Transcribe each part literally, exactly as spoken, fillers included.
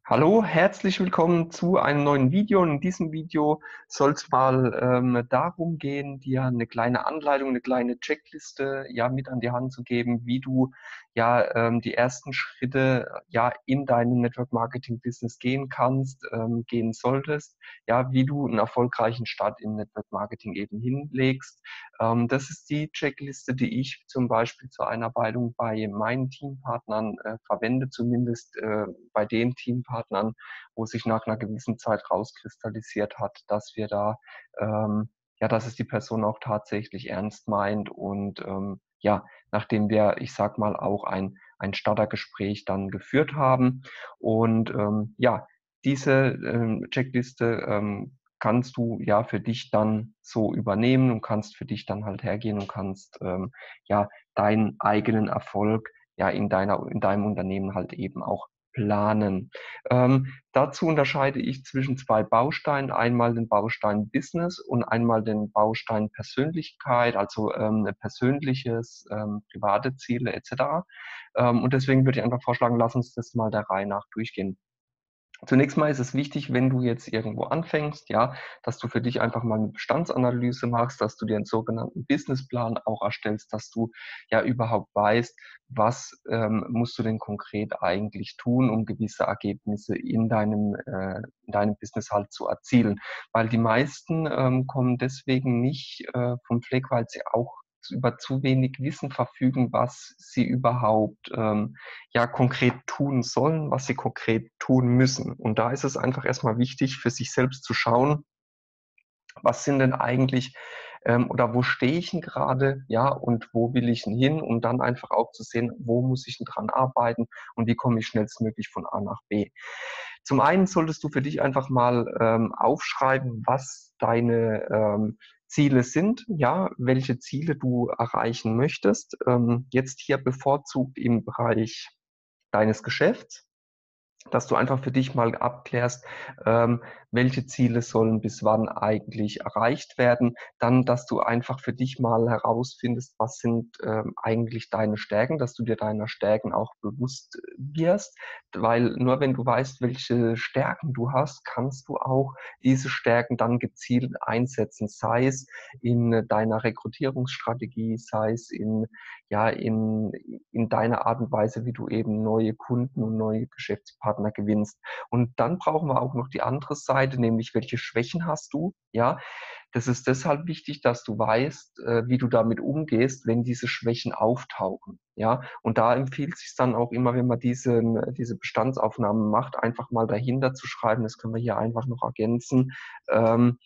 Hallo, herzlich willkommen zu einem neuen Video. In diesem Video soll es mal ähm, darum gehen, dir eine kleine Anleitung, eine kleine Checkliste ja mit an die Hand zu geben, wie du ja ähm, die ersten Schritte ja in deinem Network Marketing Business gehen kannst, ähm, gehen solltest, ja, wie du einen erfolgreichen Start im Network Marketing eben hinlegst. Ähm, das ist die Checkliste, die ich zum Beispiel zur Einarbeitung bei meinen Teampartnern äh, verwende, zumindest äh, bei den Teampartnern, wo sich nach einer gewissen Zeit rauskristallisiert hat, dass wir da, ähm, ja, dass es die Person auch tatsächlich ernst meint und ähm, ja, nachdem wir, ich sag mal, auch ein, ein Startergespräch dann geführt haben. Und ähm, ja, diese ähm, Checkliste ähm, kannst du ja für dich dann so übernehmen und kannst für dich dann halt hergehen und kannst ähm, ja deinen eigenen Erfolg ja in deiner in deinem Unternehmen halt eben auch planen. Ähm, dazu unterscheide ich zwischen zwei Bausteinen, einmal den Baustein Business und einmal den Baustein Persönlichkeit, also ähm, persönliches, ähm, private Ziele et cetera. Ähm, und deswegen würde ich einfach vorschlagen, lass uns das mal der Reihe nach durchgehen. Zunächst mal ist es wichtig, wenn du jetzt irgendwo anfängst, ja, dass du für dich einfach mal eine Bestandsanalyse machst, dass du dir einen sogenannten Businessplan auch erstellst, dass du ja überhaupt weißt, was ähm, musst du denn konkret eigentlich tun, um gewisse Ergebnisse in deinem, äh, in deinem Business halt zu erzielen. Weil die meisten ähm, kommen deswegen nicht äh, vom Fleck, weil sie auch über zu wenig Wissen verfügen, was sie überhaupt ähm, ja konkret tun sollen, was sie konkret tun müssen. Und da ist es einfach erstmal wichtig, für sich selbst zu schauen, was sind denn eigentlich ähm, oder wo stehe ich denn gerade, ja, und wo will ich denn hin, um dann einfach auch zu sehen, wo muss ich denn dran arbeiten und wie komme ich schnellstmöglich von A nach B. Zum einen solltest du für dich einfach mal ähm, aufschreiben, was deine ähm, Ziele sind, ja, welche Ziele du erreichen möchtest. Ähm, jetzt hier bevorzugt im Bereich deines Geschäfts, dass du einfach für dich mal abklärst, ähm, welche Ziele sollen bis wann eigentlich erreicht werden. Dann, dass du einfach für dich mal herausfindest, was sind ähm, eigentlich deine Stärken, dass du dir deiner Stärken auch bewusst wirst, weil nur wenn du weißt, welche Stärken du hast, kannst du auch diese Stärken dann gezielt einsetzen, sei es in deiner Rekrutierungsstrategie, sei es in ja, in, in deiner Art und Weise, wie du eben neue Kunden und neue Geschäftspartner gewinnst. Und dann brauchen wir auch noch die andere Seite, nämlich welche Schwächen hast du? Ja, das ist deshalb wichtig, dass du weißt, äh, wie du damit umgehst, wenn diese Schwächen auftauchen. Ja, und da empfiehlt es sich dann auch immer, wenn man diese, diese Bestandsaufnahmen macht, einfach mal dahinter zu schreiben. Das können wir hier einfach noch ergänzen. Ähm,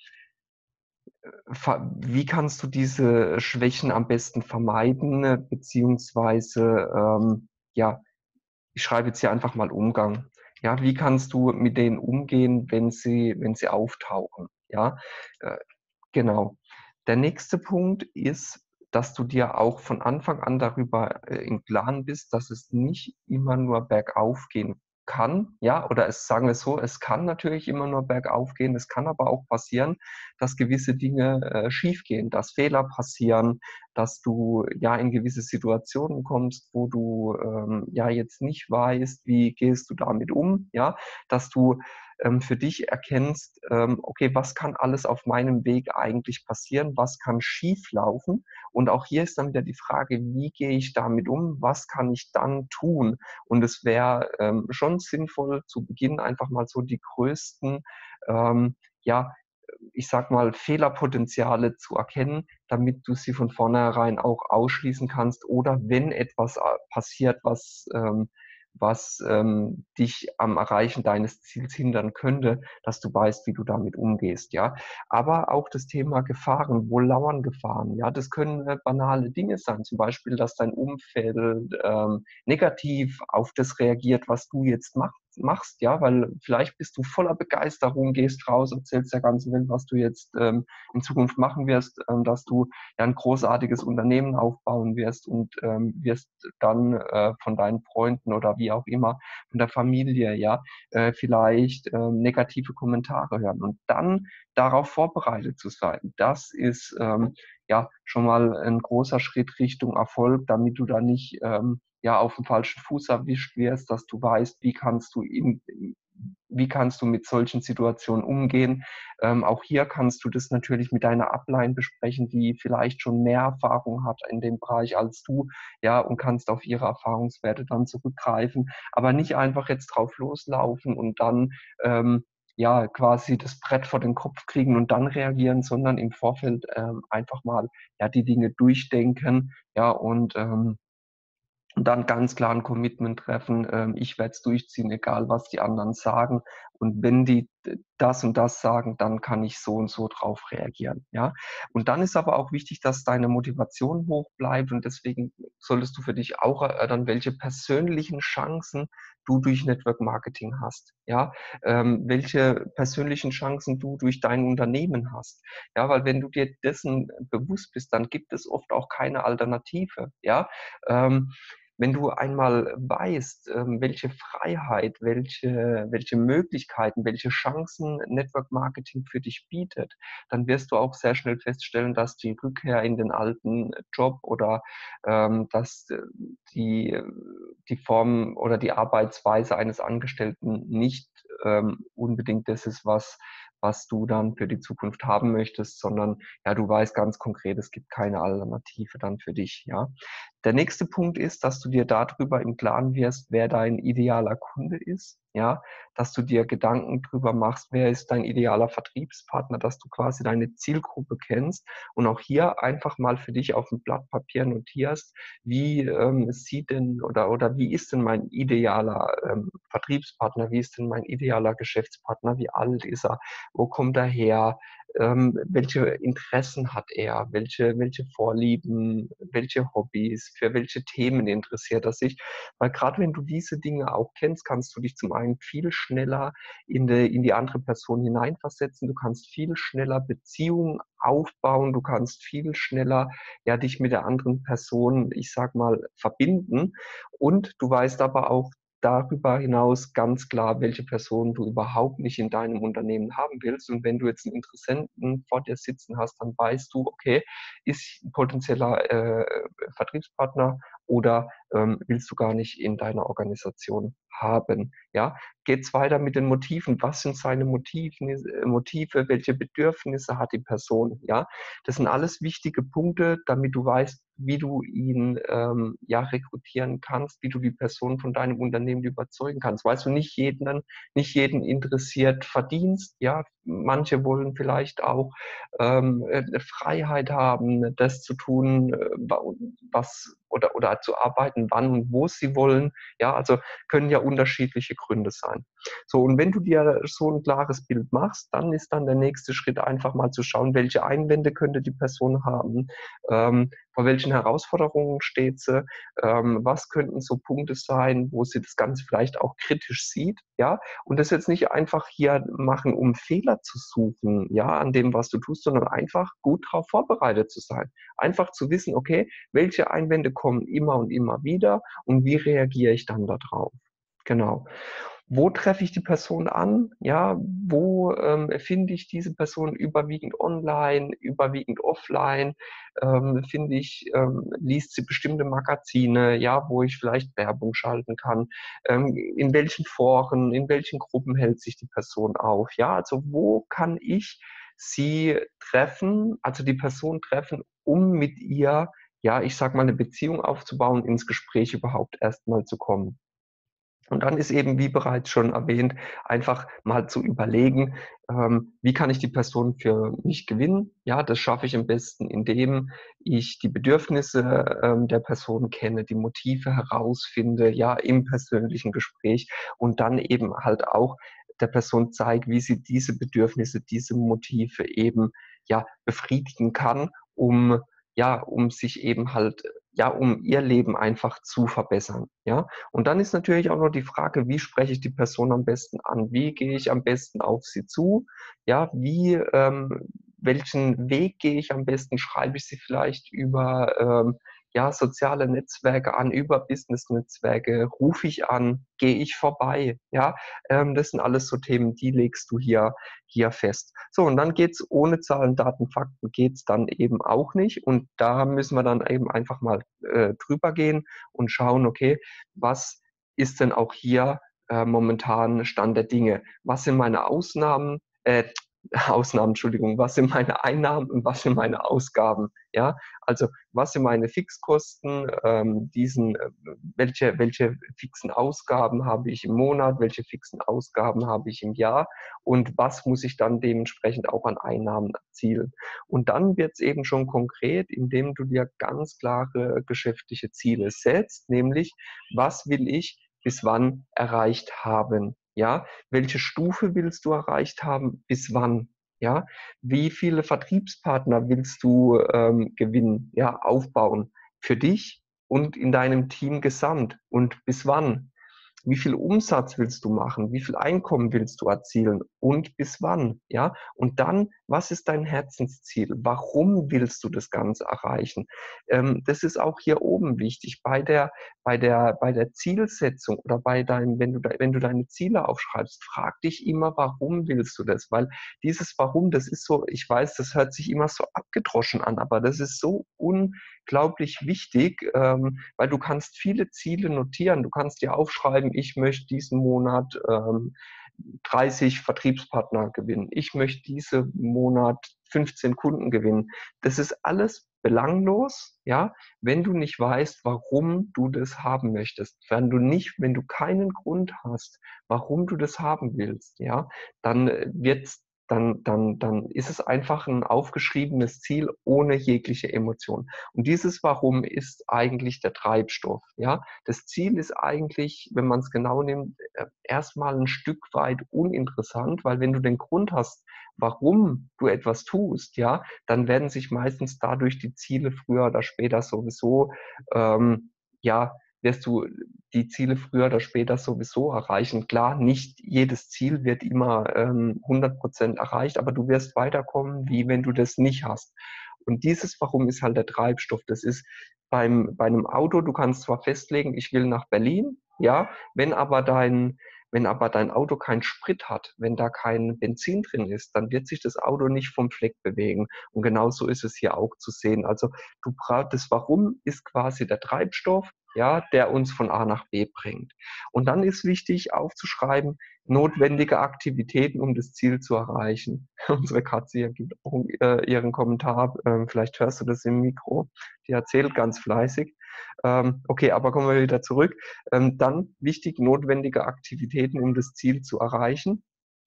Wie kannst du diese Schwächen am besten vermeiden, äh, beziehungsweise, ähm, ja, ich schreibe jetzt hier einfach mal Umgang. Ja, wie kannst du mit denen umgehen, wenn sie wenn sie auftauchen? Ja, äh, genau. Der nächste Punkt ist, dass du dir auch von Anfang an darüber, äh, im Klaren bist, dass es nicht immer nur bergauf gehen kann, ja, oder es sagen wir es so, es kann natürlich immer nur bergauf gehen, es kann aber auch passieren, dass gewisse Dinge, äh, schiefgehen, dass Fehler passieren, dass du, ja, in gewisse Situationen kommst, wo du, ähm, ja, jetzt nicht weißt, wie gehst du damit um, ja? Dass du ähm, für dich erkennst, ähm, okay, was kann alles auf meinem Weg eigentlich passieren? Was kann schieflaufen? Und auch hier ist dann wieder die Frage, wie gehe ich damit um? Was kann ich dann tun? Und es wäre ähm, schon sinnvoll, zu Beginn einfach mal so die größten, ähm, ja, ich sag mal, Fehlerpotenziale zu erkennen, damit du sie von vornherein auch ausschließen kannst. Oder wenn etwas äh, passiert, was ähm, was ähm, dich am Erreichen deines Ziels hindern könnte, dass du weißt, wie du damit umgehst, ja. Aber auch das Thema Gefahren, wo lauern Gefahren? Ja, das können äh, banale Dinge sein, zum Beispiel, dass dein Umfeld ähm, negativ auf das reagiert, was du jetzt machst machst, ja, weil vielleicht bist du voller Begeisterung, gehst raus, erzählst der ganzen Welt, was du jetzt ähm, in Zukunft machen wirst, ähm, dass du ja ein großartiges Unternehmen aufbauen wirst und ähm, wirst dann äh, von deinen Freunden oder wie auch immer, von der Familie, ja, äh, vielleicht äh, negative Kommentare hören. Und dann darauf vorbereitet zu sein, das ist ähm, ja schon mal ein großer Schritt Richtung Erfolg, damit du da nicht ähm, ja auf dem falschen Fuß erwischt wirst, dass du weißt, wie kannst du in, wie kannst du mit solchen Situationen umgehen? Ähm, auch hier kannst du das natürlich mit deiner Upline besprechen, die vielleicht schon mehr Erfahrung hat in dem Bereich als du, ja, und kannst auf ihre Erfahrungswerte dann zurückgreifen, aber nicht einfach jetzt drauf loslaufen und dann ähm, ja quasi das Brett vor den Kopf kriegen und dann reagieren, sondern im Vorfeld ähm, einfach mal ja die Dinge durchdenken, ja, und ähm, und dann ganz klar ein Commitment treffen, ähm, ich werde es durchziehen, egal was die anderen sagen. Und wenn die d das und das sagen, dann kann ich so und so drauf reagieren, ja? Und dann ist aber auch wichtig, dass deine Motivation hoch bleibt und deswegen solltest du für dich auch erörtern, welche persönlichen Chancen du durch Network Marketing hast, ja? Ähm, welche persönlichen Chancen du durch dein Unternehmen hast. Ja, weil wenn du dir dessen bewusst bist, dann gibt es oft auch keine Alternative, ja? Ähm, wenn du einmal weißt, ähm, welche Freiheit, welche welche Möglichkeiten, welche Chancen Network Marketing für dich bietet, dann wirst du auch sehr schnell feststellen, dass die Rückkehr in den alten Job oder, ähm, dass, äh, die äh, die Form oder die Arbeitsweise eines Angestellten nicht, ähm, unbedingt das ist, was was du dann für die Zukunft haben möchtest, sondern, ja, du weißt ganz konkret, es gibt keine Alternative dann für dich, ja? Der nächste Punkt ist, dass du dir darüber im Klaren wirst, wer dein idealer Kunde ist, ja, dass du dir Gedanken drüber machst, wer ist dein idealer Vertriebspartner, dass du quasi deine Zielgruppe kennst und auch hier einfach mal für dich auf 'n Blatt Papier notierst, wie, ähm, sieht denn oder oder wie ist denn mein idealer, ähm, Vertriebspartner? Wie ist denn mein idealer Geschäftspartner? Wie alt ist er? Wo kommt er her? Ähm, welche Interessen hat er? Welche welche Vorlieben, welche Hobbys, für welche Themen interessiert er sich? Weil grad wenn du diese Dinge auch kennst, kannst du dich zum einen viel schneller in de in die andere Person hineinversetzen. Du kannst viel schneller Beziehungen aufbauen. Du kannst viel schneller, ja, dich mit der anderen Person, ich sage mal, verbinden. Und du weißt aber auch darüber hinaus ganz klar, welche Person du überhaupt nicht in deinem Unternehmen haben willst. Und wenn du jetzt 'n Interessenten vor dir sitzen hast, dann weißt du, okay, ist 'n potenzieller, äh, Vertriebspartner oder, ähm, willst du gar nicht in deiner Organisation haben, ja? Geht's weiter mit den Motiven. Was sind seine Motiven äh, Motive? Welche Bedürfnisse hat die Person, ja? Das sind alles wichtige Punkte, damit du weißt, wie du ihn, ähm, ja, rekrutieren kannst, wie du die Person von deinem Unternehmen überzeugen kannst. Weißt du, nicht jeden nicht jeden interessiert Verdienst, ja? Manche wollen vielleicht auch, ähm, äh, 'ne Freiheit haben, das zu tun, äh, wa was oder oder zu arbeiten, wann und wo sie wollen. Ja, also, können ja unterschiedliche Gründe sein. So, und wenn du dir so 'n klares Bild machst, dann ist dann der nächste Schritt einfach mal zu schauen, welche Einwände könnte die Person haben, ähm, vor welchen Herausforderungen steht sie, ähm, was könnten so Punkte sein, wo sie das Ganze vielleicht auch kritisch sieht, ja? Und das jetzt nicht einfach hier machen, um Fehler zu suchen, ja, an dem, was du tust, sondern einfach gut drauf vorbereitet zu sein. Einfach zu wissen: „Okay, welche Einwände kommen immer und immer wieder und wie reagiere ich dann da drauf?“ Genau. Wo treffe ich die Person an? Ja, wo, ähm, finde ich diese Person überwiegend online, überwiegend offline? Ähm, finde ich ähm, liest sie bestimmte Magazine, ja, wo ich vielleicht Werbung schalten kann? Ähm, in welchen Foren, in welchen Gruppen hält sich die Person auf? Ja, also, wo kann ich sie treffen, also, die Person treffen, um mit ihr, ja, ich sage mal, 'ne Beziehung aufzubauen, ins Gespräch überhaupt erst mal zu kommen? Und dann ist eben, wie bereits schon erwähnt, einfach mal zu überlegen, ähm, wie kann ich die Person für mich gewinnen? Ja, das schaffe ich am besten, indem ich die Bedürfnisse, ähm, der Person kenne, die Motive herausfinde, ja, im persönlichen Gespräch und dann eben halt auch der Person zeige, wie sie diese Bedürfnisse, diese Motive eben, ja, befriedigen kann, um ja, um sich eben halt ja, um ihr Leben einfach zu verbessern, ja? Und dann ist natürlich auch noch die Frage, wie spreche ich die Person am besten an? Wie gehe ich am besten auf sie zu? Ja, wie ähm, welchen Weg gehe ich am besten? Schreibe ich sie vielleicht über, ähm, ja, soziale Netzwerke an, über Business-Netzwerke? Rufe ich an? Gehe ich vorbei? Ja, ähm, das sind alles so Themen, die legst du hier hier fest. So, und dann geht's ohne Zahlen, Daten, Fakten geht's dann eben auch nicht. Und da müssen wir dann eben einfach mal, äh, drüber gehen und schauen, okay, was ist denn auch hier äh, momentan Stand der Dinge? Was sind meine Ausnahmen, äh, Ausnahmen, Entschuldigung, was sind meine Einnahmen und was sind meine Ausgaben? Ja, also was sind meine Fixkosten, ähm, diesen, äh, welche, welche fixen Ausgaben habe ich im Monat, welche fixen Ausgaben habe ich im Jahr und was muss ich dann dementsprechend auch an Einnahmen erzielen? Und dann wird es eben schon konkret, indem du dir ganz klare geschäftliche Ziele setzt, nämlich was will ich bis wann erreicht haben? Ja, welche Stufe willst du erreicht haben? Bis wann? Ja, wie viele Vertriebspartner willst du ähm, gewinnen? Ja, aufbauen für dich und in deinem Team gesamt? Und bis wann? Wie viel Umsatz willst du machen? Wie viel Einkommen willst du erzielen? Und bis wann? Ja, und dann, was ist dein Herzensziel? Warum willst du das Ganze erreichen? Ähm, das ist auch hier oben wichtig bei der, bei der, bei der Zielsetzung oder bei deinem, wenn du, wenn du deine Ziele aufschreibst, frag dich immer, warum willst du das? Weil dieses Warum, das ist so, ich weiß, das hört sich immer so abgedroschen an, aber das ist so unglaublich wichtig, ähm, weil du kannst viele Ziele notieren. Du kannst dir aufschreiben, ich möchte diesen Monat ähm, dreißig Vertriebspartner gewinnen. Ich möchte diesen Monat fünfzehn Kunden gewinnen. Das ist alles belanglos, ja, wenn du nicht weißt, warum du das haben möchtest. Wenn du nicht, wenn du keinen Grund hast, warum du das haben willst, ja, dann wird's dann, dann, dann ist es einfach ein aufgeschriebenes Ziel ohne jegliche Emotion. Und dieses Warum ist eigentlich der Treibstoff. Ja, das Ziel ist eigentlich, wenn man es genau nimmt, erstmal ein Stück weit uninteressant, weil wenn du den Grund hast, warum du etwas tust, ja, dann werden sich meistens dadurch die Ziele früher oder später sowieso, ähm, ja, wirst du die Ziele früher oder später sowieso erreichen. Klar, nicht jedes Ziel wird immer ähm, hundert Prozent erreicht, aber du wirst weiterkommen, wie wenn du das nicht hast. Und dieses Warum ist halt der Treibstoff. Das ist beim, bei einem Auto, du kannst zwar festlegen, ich will nach Berlin, ja, wenn aber dein, wenn aber dein Auto keinen Sprit hat, wenn da kein Benzin drin ist, dann wird sich das Auto nicht vom Fleck bewegen. Und genauso ist es hier auch zu sehen. Also du brauchst das Warum ist quasi der Treibstoff, ja, der uns von A nach B bringt. Und dann ist wichtig aufzuschreiben, notwendige Aktivitäten, um das Ziel zu erreichen. Unsere Katze hier gibt auch äh, ihren Kommentar. Ähm, vielleicht hörst du das im Mikro. Die erzählt ganz fleißig. Ähm, okay, aber kommen wir wieder zurück. Ähm, dann wichtig, notwendige Aktivitäten, um das Ziel zu erreichen.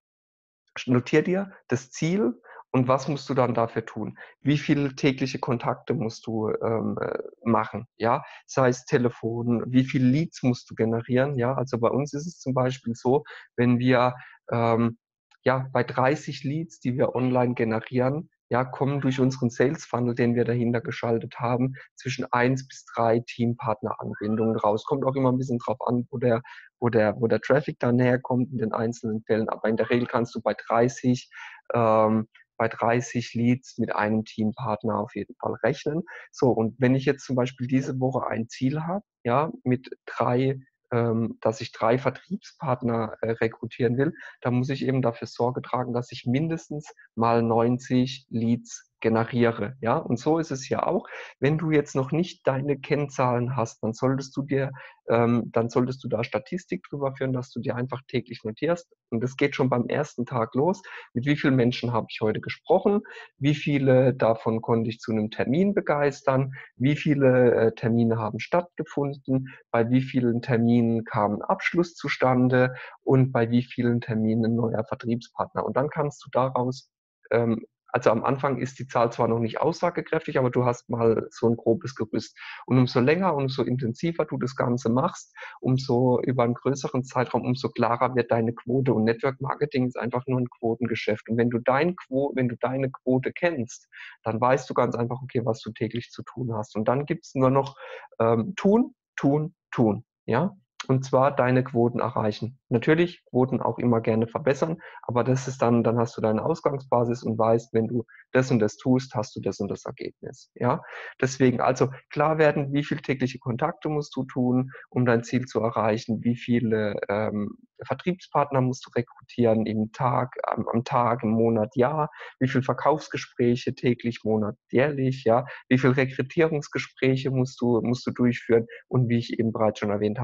Notier dir das Ziel und was musst du dann dafür tun? Wie viele tägliche Kontakte musst du ähm, äh, machen? Ja, sei es Telefon, wie viele Leads musst du generieren? Ja, also bei uns ist es zum Beispiel so, wenn wir ähm, ja bei dreißig Leads, die wir online generieren, ja, kommen durch unseren Sales Funnel, den wir dahinter geschaltet haben, zwischen eins bis drei Teampartner-Anbindungen raus. Kommt auch immer ein bisschen drauf an, wo der wo der, wo der Traffic dann herkommt in den einzelnen Fällen. Aber in der Regel kannst du bei dreißig, ähm, bei dreißig Leads mit einem Teampartner auf jeden Fall rechnen. So, und wenn ich jetzt zum Beispiel diese Woche ein Ziel habe, ja, mit drei, ähm, dass ich drei Vertriebspartner äh, rekrutieren will, dann muss ich eben dafür Sorge tragen, dass ich mindestens mal neunzig Leads generiere. Ja, und so ist es ja auch. Wenn du jetzt noch nicht deine Kennzahlen hast, dann solltest du dir ähm, dann solltest du da Statistik drüber führen, dass du dir einfach täglich notierst. Und das geht schon beim ersten Tag los. Mit wie vielen Menschen habe ich heute gesprochen? Wie viele davon konnte ich zu einem Termin begeistern? Wie viele äh, Termine haben stattgefunden? Bei wie vielen Terminen kam ein Abschluss zustande? Und bei wie vielen Terminen ein neuer Vertriebspartner? Und dann kannst du daraus ähm, also am Anfang ist die Zahl zwar noch nicht aussagekräftig, aber du hast mal so ein grobes Gerüst. Und umso länger und umso intensiver du das Ganze machst, umso über einen größeren Zeitraum, umso klarer wird deine Quote. Und Network Marketing ist einfach nur ein Quotengeschäft. Und wenn du dein Quo, wenn du deine Quote kennst, dann weißt du ganz einfach, okay, was du täglich zu tun hast. Und dann gibt's nur noch ähm, tun, tun, tun. Ja? Und zwar deine Quoten erreichen. Natürlich Quoten auch immer gerne verbessern, aber das ist dann, dann hast du deine Ausgangsbasis und weißt, wenn du das und das tust, hast du das und das Ergebnis. Ja, deswegen also klar werden, wie viele tägliche Kontakte musst du tun, um dein Ziel zu erreichen, wie viele ähm, Vertriebspartner musst du rekrutieren im Tag, am, am Tag, im Monat, Jahr, wie viele Verkaufsgespräche täglich, Monat, jährlich, ja, wie viele Rekrutierungsgespräche musst du, musst du durchführen und wie ich eben bereits schon erwähnt habe, wie viele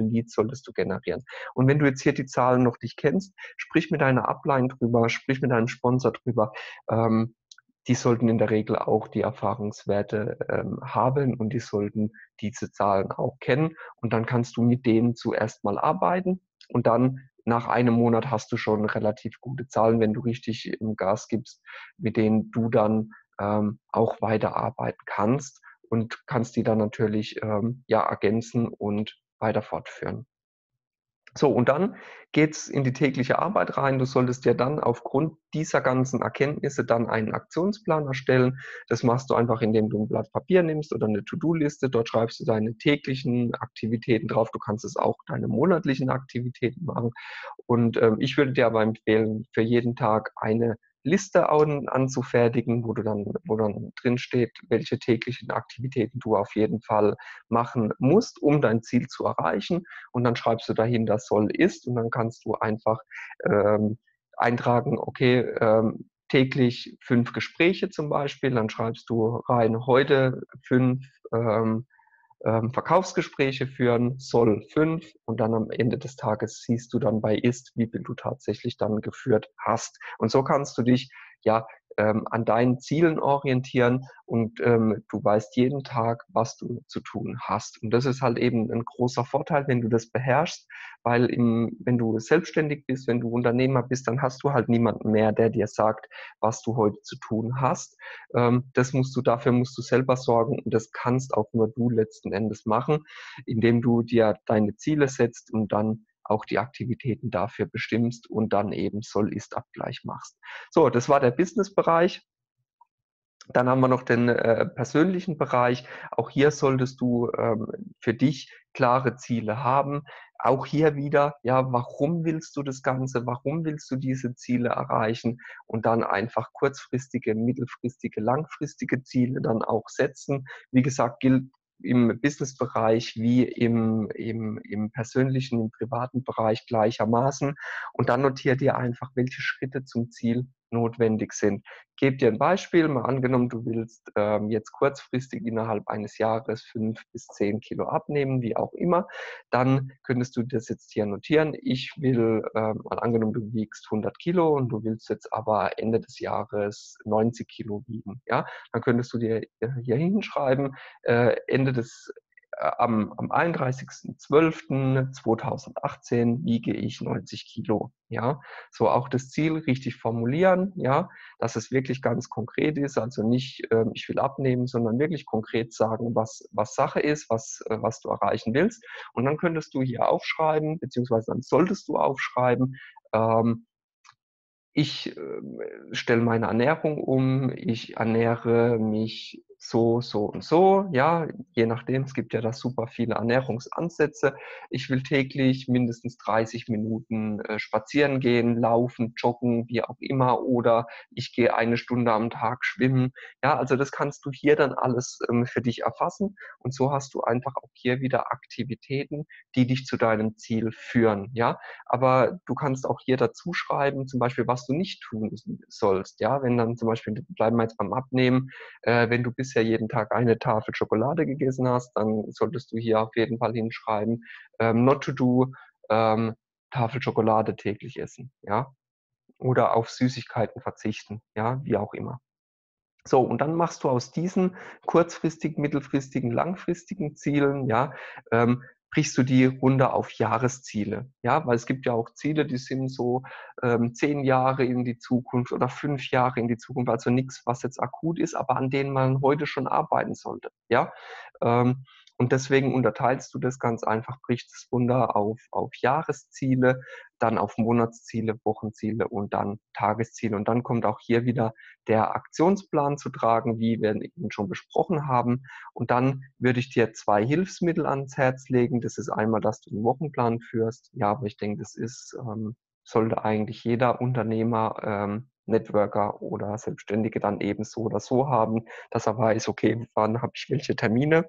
Leads solltest du generieren. Und wenn du jetzt hier die Zahlen noch nicht kennst, sprich mit deiner Upline drüber, sprich mit deinem Sponsor drüber. Ähm, die sollten in der Regel auch die Erfahrungswerte ähm, haben und die sollten diese Zahlen auch kennen. Und dann kannst du mit denen zuerst mal arbeiten und dann nach einem Monat hast du schon relativ gute Zahlen, wenn du richtig im Gas gibst, mit denen du dann ähm, auch weiterarbeiten kannst und kannst die dann natürlich ähm, ja ergänzen und weiter fortführen. So, und dann geht's in die tägliche Arbeit rein. Du solltest dir dann aufgrund dieser ganzen Erkenntnisse dann einen Aktionsplan erstellen. Das machst du einfach, indem du ein Blatt Papier nimmst oder eine To-Do-Liste. Dort schreibst du deine täglichen Aktivitäten drauf. Du kannst es auch deine monatlichen Aktivitäten machen. Und ähm, ich würde dir aber empfehlen, für jeden Tag eine Liste an, anzufertigen, wo du dann, wo dann drin steht, welche täglichen Aktivitäten du auf jeden Fall machen musst, um dein Ziel zu erreichen. Und dann schreibst du dahinter soll ist und dann kannst du einfach ähm, eintragen, okay, ähm, täglich fünf Gespräche zum Beispiel, dann schreibst du rein heute fünf ähm, ähm, Verkaufsgespräche führen, soll fünf und dann am Ende des Tages siehst du dann bei ist, wie viel du tatsächlich dann geführt hast. Und so kannst du dich ja ähm, an deinen Zielen orientieren und ähm, du weißt jeden Tag, was du zu tun hast. Und das ist halt eben ein großer Vorteil, wenn du das beherrschst, weil im, wenn du selbstständig bist, wenn du Unternehmer bist, dann hast du halt niemanden mehr, der dir sagt, was du heute zu tun hast. Ähm, das musst du, dafür musst du selber sorgen und das kannst auch nur du letzten Endes machen, indem du dir deine Ziele setzt und dann auch die Aktivitäten dafür bestimmst und dann eben Soll-Ist-Abgleich machst. So, das war der Business-Bereich. Dann haben wir noch den äh, persönlichen Bereich. Auch hier solltest du ähm, für dich klare Ziele haben. Auch hier wieder, ja, warum willst du das Ganze? Warum willst du diese Ziele erreichen? Und dann einfach kurzfristige, mittelfristige, langfristige Ziele dann auch setzen. Wie gesagt, gilt im Business-Bereich wie im, im, im persönlichen, im privaten Bereich gleichermaßen. Und dann notier dir einfach, welche Schritte zum Ziel notwendig sind. Ich gebe dir ein Beispiel, mal angenommen, du willst ähm, jetzt kurzfristig innerhalb eines Jahres fünf bis zehn Kilo abnehmen, wie auch immer, dann könntest du das jetzt hier notieren. Ich will, ähm, mal angenommen, du wiegst hundert Kilo und du willst jetzt aber Ende des Jahres neunzig Kilo wiegen, ja, dann könntest du dir hier hinschreiben, äh, Ende des äh, am, am einunddreißigsten zwölften zweitausendachtzehn wiege ich neunzig Kilo, ja, so auch das Ziel richtig formulieren, ja, dass es wirklich ganz konkret ist, also nicht, ähm, ich will abnehmen, sondern wirklich konkret sagen, was, was Sache ist, was, äh, was du erreichen willst. Und dann könntest du hier aufschreiben, beziehungsweise dann solltest du aufschreiben, ähm, ich äh, stelle meine Ernährung um, ich ernähre mich so, so und so, ja, je nachdem, es gibt ja da super viele Ernährungsansätze. Ich will täglich mindestens dreißig Minuten äh, spazieren gehen, laufen, joggen, wie auch immer, oder ich gehe eine Stunde am Tag schwimmen. Ja, also das kannst du hier dann alles ähm, für dich erfassen und so hast du einfach auch hier wieder Aktivitäten, die dich zu deinem Ziel führen, ja. Aber du kannst auch hier dazu schreiben, zum Beispiel, was du nicht tun sollst. Ja, wenn dann zum Beispiel, bleiben wir jetzt beim Abnehmen, äh, wenn du bisher jeden Tag eine Tafel Schokolade gegessen hast, dann solltest du hier auf jeden Fall hinschreiben, ähm, not to do, ähm, Tafel Schokolade täglich essen. Ja, oder auf Süßigkeiten verzichten. Ja, wie auch immer. So, und dann machst du aus diesen kurzfristigen, mittelfristigen, langfristigen Zielen, ja, ähm, brichst du die runter auf Jahresziele. Ja, weil es gibt ja auch Ziele, die sind so ähm, zehn Jahre in die Zukunft oder fünf Jahre in die Zukunft, also nichts, was jetzt akut ist, aber an denen man heute schon arbeiten sollte. Ja, ähm, und deswegen unterteilst du das ganz einfach, brichst es runter auf, auf Jahresziele, dann auf Monatsziele, Wochenziele und dann Tagesziele. Und dann kommt auch hier wieder der Aktionsplan zu tragen, wie wir eben schon besprochen haben. Und dann würde ich dir zwei Hilfsmittel ans Herz legen. Das ist einmal, dass du einen Wochenplan führst. Ja, aber ich denke, das ist, ähm, sollte eigentlich jeder Unternehmer, ähm, Networker oder Selbstständige dann eben so oder so haben, dass er weiß, okay, wann habe ich welche Termine.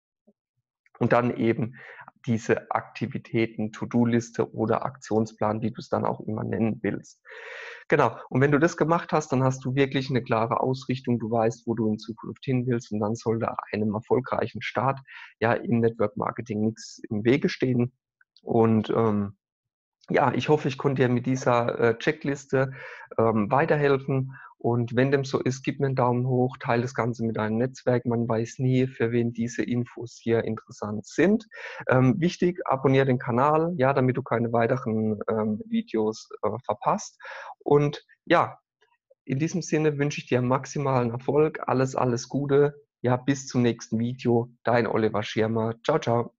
Und dann eben diese Aktivitäten, To-Do-Liste oder Aktionsplan, wie du es dann auch immer nennen willst. Genau. Und wenn du das gemacht hast, dann hast du wirklich eine klare Ausrichtung. Du weißt, wo du in Zukunft hin willst. Und dann sollte einem erfolgreichen Start ja im Network Marketing nichts im Wege stehen. Und ähm, ja, ich hoffe, ich konnte dir mit dieser äh, Checkliste ähm, weiterhelfen. Und wenn dem so ist, gib mir einen Daumen hoch, teile das Ganze mit deinem Netzwerk. Man weiß nie, für wen diese Infos hier interessant sind. Ähm, wichtig, abonniere den Kanal, ja, damit du keine weiteren ähm, Videos äh, verpasst. Und ja, in diesem Sinne wünsche ich dir maximalen Erfolg. Alles, alles Gute. Ja, bis zum nächsten Video. Dein Oliver Schirmer. Ciao, ciao.